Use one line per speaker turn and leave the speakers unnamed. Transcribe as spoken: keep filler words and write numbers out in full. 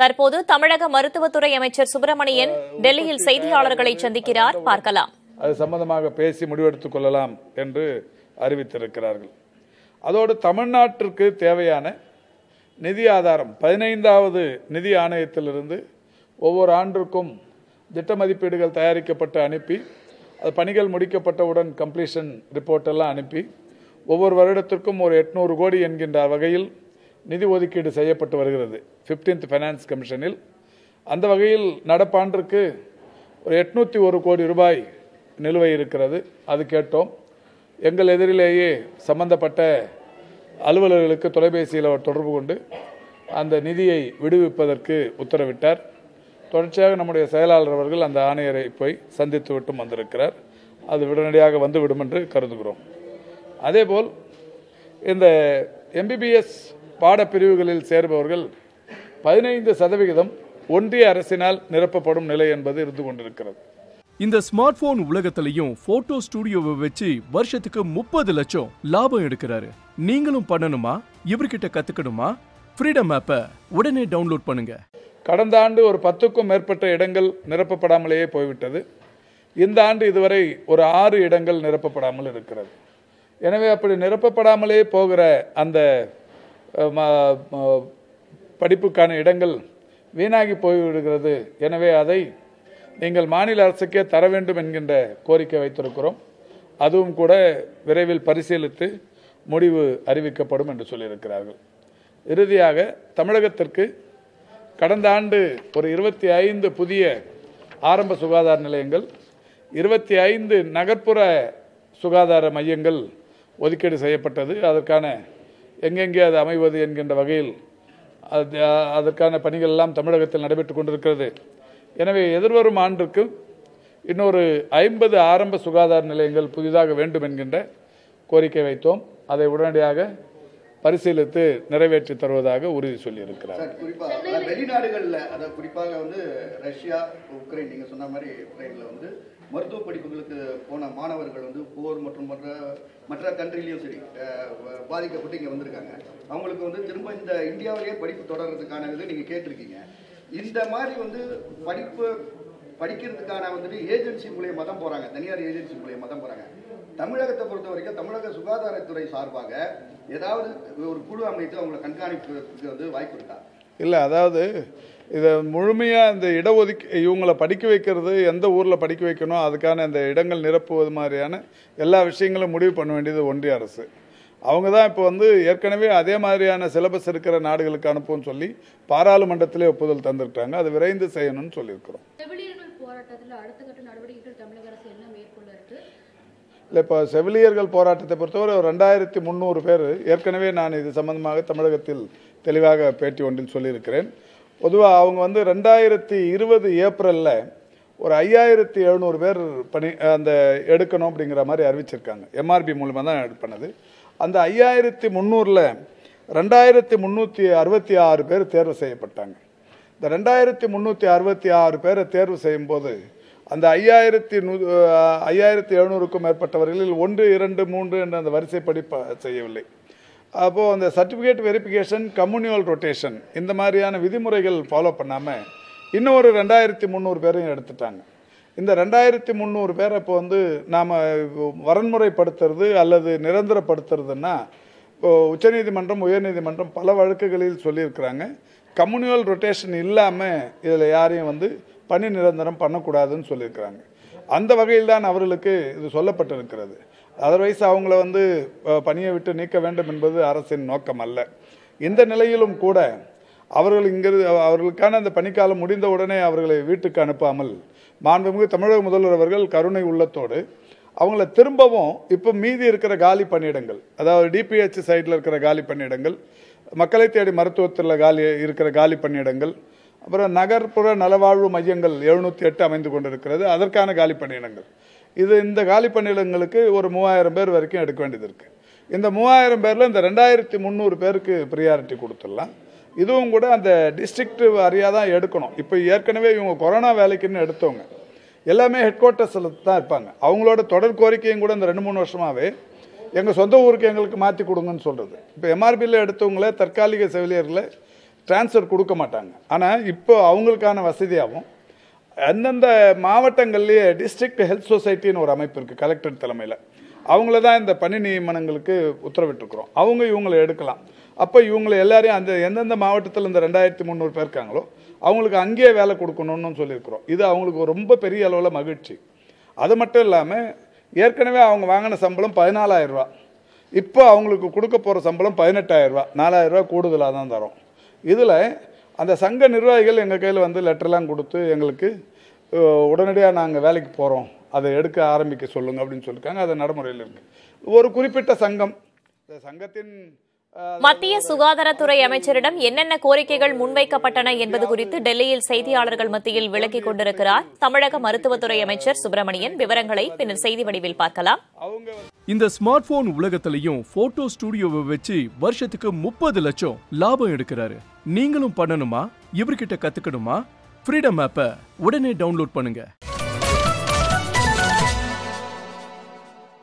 தற்போது தமிழக மருத்துவத்துறை அமைச்சர் சுப்பிரமணியன் டெல்லியில் செய்தியாளர்களை சந்திக்கிறார். பார்க்கலாம்.
அது சம்பந்தமாக பேசி முடிவெடுத்துக் கொள்ளலாம் என்று அறிவித்திருக்கிறார்கள். அதோடு தமிழ்நாட்டிற்கு தேவையான நிதி ஆதாரம் பதினைந்தாவது நிதி ஆணையத்திலிருந்து ஒவ்வொரு ஆண்டிற்கும் திட்ட மதிப்பீடுகள் தயாரிக்கப்பட்டு அனுப்பி அது பணிகள் முடிக்கப்பட்டவுடன் கம்ப்ளீஷன் ரிப்போர்ட் எல்லாம் அனுப்பி ஒவ்வொரு வருடத்திற்கும் ஒரு எட்நூறு கோடி என்கின்ற வகையில் நிதி ஒதுக்கீடு செய்யப்பட்டு வருகிறது பிப்டீன்த் ஃபைனான்ஸ் கமிஷனில். அந்த வகையில் நடப்பாண்டிற்கு ஒரு எட்நூற்றி ஒரு கோடி ரூபாய் நிலுவை இருக்கிறது. அது கேட்டோம். எங்கள் எதிரிலேயே சம்பந்தப்பட்ட அலுவலர்களுக்கு தொலைபேசியில் அவர் தொடர்பு கொண்டு அந்த நிதியை விடுவிப்பதற்கு உத்தரவிட்டார். தொடர்ச்சியாக நம்முடைய செயலாளர் அவர்கள் அந்த ஆணையரை போய் சந்தித்து விட்டும் வந்திருக்கிறார். அது உடனடியாக வந்துவிடும் என்று கருதுகிறோம். அதேபோல் இந்த எம்பிபிஎஸ் பாடப்பிரிவுகளில் சேர்பவர்கள் பதினைந்து சதவிகிதம் ஒன்றிய அரசினால் நிரப்பப்படும் நிலை என்பது இருந்து கொண்டிருக்கிறது.
இந்த ஸ்மார்ட் போன் உலகத்திலையும் போட்டோ ஸ்டுடியோவை வச்சு வருஷத்துக்கு முப்பது லட்சம் லாபம் எடுக்கிறாரு. நீங்களும் பண்ணணுமா? இவர்கிட்ட கத்துக்கணுமா? ஃப்ரீடம் ஆப்பை உடனே டவுன்லோட் பண்ணுங்க.
கடந்த ஆண்டு ஒரு பத்துக்கும் மேற்பட்ட இடங்கள் நிரப்பப்படாமலேயே போய்விட்டது. இந்த ஆண்டு இதுவரை ஒரு ஆறு இடங்கள் நிரப்பப்படாமல் இருக்கிறது. எனவே அப்படி நிரப்பப்படாமலே போகிற அந்த படிப்புக்கான இடங்கள் வீணாகி போய்விடுகிறது. எனவே அதை நீங்கள் மாநில அரசுக்கே தர வேண்டும் என்கின்ற கோரிக்கை வைத்திருக்கிறோம். அதுவும் கூட விரைவில் பரிசீலித்து முடிவு அறிவிக்கப்படும் என்று சொல்லியிருக்கிறார்கள். இறுதியாக தமிழகத்திற்கு கடந்த ஆண்டு ஒரு இருபத்தி ஐந்து புதிய ஆரம்ப சுகாதார நிலையங்கள், இருபத்தி ஐந்து நகர்ப்புற சுகாதார மையங்கள் ஒதுக்கீடு செய்யப்பட்டது. அதற்கான எங்கெங்கே அது அமைவது என்கின்ற வகையில் அதற்கான பணிகள் எல்லாம் தமிழகத்தில் நடைபெற்றுக் கொண்டிருக்கிறது. எனவே எதிர்வரும் ஆண்டிற்கு இன்னொரு ஐம்பது ஆரம்ப சுகாதார நிலையங்கள் புதிதாக வேண்டும் என்கின்ற கோரிக்கை வைத்தோம். அதை உடனடியாக பரிசீலித்து நிறைவேற்றி தருவதாக உறுதி சொல்லியிருக்கிறார்.
குறிப்பாக வெளிநாடுகளில் அதாவது குறிப்பாக வந்து ரஷ்யா, உக்ரைன், நீங்கள் சொன்ன மாதிரி உக்ரைனில் வந்து மருத்துவ படிப்புகளுக்கு போன மாணவர்கள் வந்து போர் மற்றும் மற்ற மற்ற கண்ட்ரிலையும் சரி பாதிக்கப்பட்டு இங்கே வந்திருக்காங்க. அவங்களுக்கு வந்து திரும்ப இந்த இந்தியாவிலேயே படிப்பு தொடர்றதுக்கான இது நீங்கள் கேட்டிருக்கீங்க. இந்த மாதிரி வந்து படிப்பு படிக்கிறதுக்கான வந்துட்டு ஏஜென்சி மூலியமாக தான் போகிறாங்க, தனியார் ஏஜென்சி மூலியமாக தான் போகிறாங்க. தமிழகத்தை பொறுத்த வரைக்கும் தமிழக சுகாதாரத்துறை சார்பாக ஏதாவது ஒரு குழு அமைத்து அவங்களை கண்காணிப்புக்கு வந்து வாய்ப்பு இருக்கா?
இல்லை, அதாவது இதை முழுமையாக இந்த இடஒதுக்கி இவங்களை படிக்க வைக்கிறது, எந்த ஊரில் படிக்க வைக்கணும், அதுக்கான இந்த இடங்கள் நிரப்புவது மாதிரியான எல்லா விஷயங்களும் முடிவு பண்ண வேண்டியது ஒன்றிய அரசு. அவங்க தான் இப்போ வந்து ஏற்கனவே அதே மாதிரியான சிலபஸ் இருக்கிற நாடுகளுக்கு அனுப்புன்னு சொல்லி பாராளுமன்றத்திலே ஒப்புதல் தந்திருக்காங்க. அது விரைந்து செய்யணும்னு சொல்லியிருக்கிறோம். இல்லை, இப்போ செவிலியர்கள் போராட்டத்தை பொறுத்தவரை ஒரு ரெண்டாயிரத்தி முந்நூறு பேர் ஏற்கனவே நான் இது சம்பந்தமாக தமிழகத்தில் தெளிவாக பேட்டி ஒன்றில் சொல்லியிருக்கிறேன். பொதுவாக அவங்க வந்து ரெண்டாயிரத்தி இருபது ஏப்ரலில் ஒரு ஐயாயிரத்தி எழுநூறு பேர் பணி அந்த எடுக்கணும் அப்படிங்கிற மாதிரி அறிவிச்சிருக்காங்க. எம்ஆர்பி மூலமாக தான் இது பண்ணது. அந்த ஐயாயிரத்தி முந்நூறில் ரெண்டாயிரத்தி முந்நூற்றி அறுபத்தி ஆறு பேர் தேர்வு செய்யப்பட்டாங்க. இந்த ரெண்டாயிரத்தி முந்நூற்றி அறுபத்தி ஆறு பேரை தேர்வு செய்யும்போது அந்த ஐயாயிரத்தி நூ ஐயாயிரத்தி எழுநூறுக்கும் மேற்பட்டவர்களில் ஒன்று இரண்டு மூன்று என்ற அந்த வரிசைப்படி செய்யவில்லை. அப்போது அந்த சர்டிஃபிகேட் வெரிஃபிகேஷன், கம்யூனியல் ரொட்டேஷன் இந்த மாதிரியான விதிமுறைகள் ஃபாலோ பண்ணாமல் இன்னொரு ரெண்டாயிரத்தி முந்நூறு பேரையும் எடுத்துட்டாங்க. இந்த ரெண்டாயிரத்தி முந்நூறு பேரை இப்போ வந்து நாம் வரன்முறைப்படுத்துறது அல்லது நிரந்தரப்படுத்துறதுன்னா உச்சநீதிமன்றம், உயர்நீதிமன்றம் பல வழக்குகளில் சொல்லியிருக்கிறாங்க. கம்யூனியல் ரொட்டேஷன் இல்லாமல் இதில் யாரையும் வந்து பணி நிரந்தரம் பண்ணக்கூடாதுன்னு சொல்லியிருக்கிறாங்க. அந்த வகையில் தான் அவர்களுக்கு இது சொல்லப்பட்டிருக்கிறது. அதர்வைஸ் அவங்கள வந்து பணியை விட்டு நீக்க வேண்டும் என்பது அரசின் நோக்கம் அல்ல. இந்த நிலையிலும் கூட அவர்கள் இங்கிருந்து அவர்களுக்கான அந்த பணிக்காலம் முடிந்த உடனே அவர்களை வீட்டுக்கு அனுப்பாமல் மாண்புமிகு தமிழக முதல்வர் அவர்கள் கருணை உள்ளத்தோடு அவங்கள திரும்பவும் இப்போ மீதி இருக்கிற காலி பணியிடங்கள், அதாவது டிபிஹெச் சைடில் இருக்கிற காலி பணியிடங்கள், மக்களை தேடி மருத்துவத்தில் காலி இருக்கிற காலி பணியிடங்கள், அப்புறம் நகர்ப்புற நலவாழ்வு மையங்கள் எழுநூற்றி எட்டு அமைந்து கொண்டிருக்கிறது, அதற்கான காலி பணியிடங்கள். இது இந்த காலி பணியிடங்களுக்கு ஒரு மூவாயிரம் பேர் வரைக்கும் எடுக்க வேண்டியது இருக்குது. இந்த மூவாயிரம் பேரில் இந்த ரெண்டாயிரத்தி முந்நூறு பேருக்கு ப்ரியாரிட்டி கொடுத்துடலாம். இதுவும் கூட அந்த டிஸ்ட்ரிக்ட் வாரியாக தான் எடுக்கணும். இப்போ ஏற்கனவே இவங்க கொரோனா வேலைக்குன்னு எடுத்தவங்க எல்லாமே ஹெட் குவார்ட்டர்ஸில் தான் இருப்பாங்க. அவங்களோட தொடர் கோரிக்கையும் கூட இந்த ரெண்டு மூணு வருஷமாகவே எங்கள் சொந்த ஊருக்கு எங்களுக்கு மாற்றி கொடுங்கன்னு சொல்கிறது. இப்போ எம்ஆர்பியில் எடுத்தவங்களே தற்காலிக செவிலியர்களை டிரான்ஸ்ஃபர் கொடுக்க மாட்டாங்க. ஆனால் இப்போ அவங்களுக்கான வசதியாகவும் அந்தந்த மாவட்டங்கள்லேயே டிஸ்ட்ரிக்ட் ஹெல்த் சொசைட்டின்னு ஒரு அமைப்பு இருக்குது கலெக்டர் தலைமையில். அவங்கள தான் இந்த பணி நியமனங்களுக்கு உத்தரவிட்டிருக்கிறோம். அவங்க இவங்களை எடுக்கலாம். அப்போ இவங்களை எல்லாரையும் அந்த எந்தெந்த மாவட்டத்தில் இந்த ரெண்டாயிரத்தி முந்நூறு பேர் இருக்காங்களோ அவங்களுக்கு அங்கேயே வேலை கொடுக்கணும்னு சொல்லியிருக்கிறோம். இது அவங்களுக்கு ரொம்ப பெரிய அளவில் மகிழ்ச்சி. அது மட்டும் இல்லாமல் ஏற்கனவே அவங்க வாங்கின சம்பளம் பதினாலாயிரம் ரூபா, இப்போ அவங்களுக்கு கொடுக்க போகிற சம்பளம் பதினெட்டாயிரம் ரூபா, நாலாயிரம் ரூபா கூடுதலாக தான் தரோம். இதில் அந்த சங்க நிர்வாகிகள் எங்கள் கையில் வந்து லெட்டர்லாம் கொடுத்து எங்களுக்கு உடனடியாக நாங்கள் வேலைக்கு போகிறோம், அதை எடுக்க ஆரம்பிக்க சொல்லுங்க அப்படின்னு சொல்லியிருக்காங்க. அது நடைமுறையில் இருக்கு. ஒரு குறிப்பிட்ட சங்கம் சங்கத்தின்
மத்திய சுகாதாரத்துறை அமைச்சரிடம் என்னென்ன கோரிக்கைகள் முன்வைக்கப்பட்டன என்பது குறித்து டெல்லியில் செய்தியாளர்கள் மத்தியில் விளக்கிக் கொண்டிருக்கிறார் தமிழக மருத்துவத்துறை அமைச்சர் சுப்பிரமணியன். விவரங்களை பின்னர் செய்தி வடிவில் பார்க்கலாம்.
இந்த ஸ்மார்ட் போன் உலகத்திலையும் போட்டோ ஸ்டுடியோவை வச்சு வருஷத்துக்கு முப்பது லட்சம் லாபம் எடுக்கிறாரு. நீங்களும் பண்ணணுமா? இவர்கிட்ட கத்துக்கணுமா? ஃப்ரீடம் ஆப்பை உடனே டவுன்லோட் பண்ணுங்க.